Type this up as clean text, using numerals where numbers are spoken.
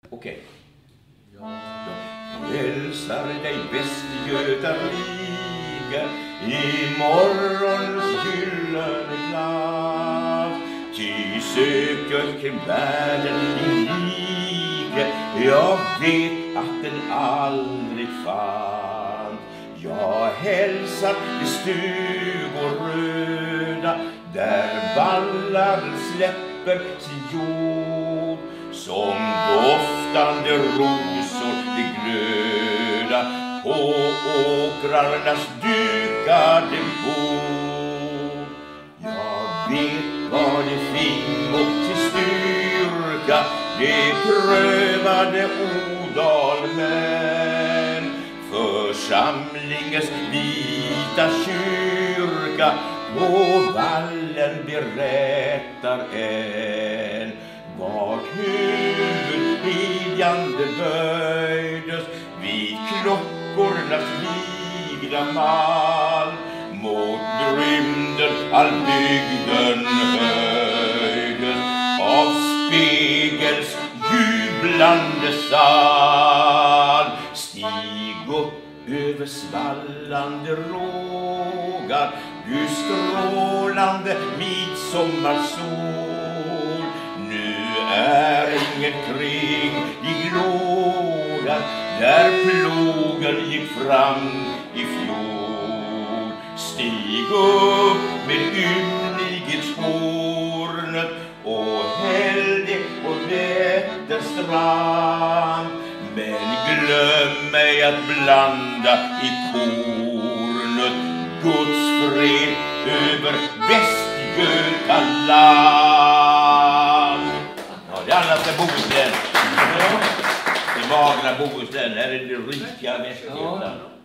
Okej. Jag hälsar dig Västgötarliga i morgons gyllene glas. Ty söker kring världen din liga, jag vet att den aldrig fann. Jag hälsar de stugor röda, där vallar släpper sin jord. Som doftande rosor de glöda på åkrarnas dukade bord. Jag vet vad det fick och till styrka de prövade odalmän. Församlingens vita kyrka på vallen berättar än vart huvudbedjande böjdes vid klockornas vigda mal. Mot rymden all bygden höjdes av spegels jublande sal. Stig upp över svallande rågar, du strålande midsommarsol. Nu är ingen kring i glådan där plogen gick fram i fjol. Stig upp med ymnighetshornet och hällde på Vätterns strand. Men glöm mig att blanda i kornet Guds fred över Västgötaland. Ja, det andra är Bohuslän. Det magra Bohuslän, här är det rika Västgötaland.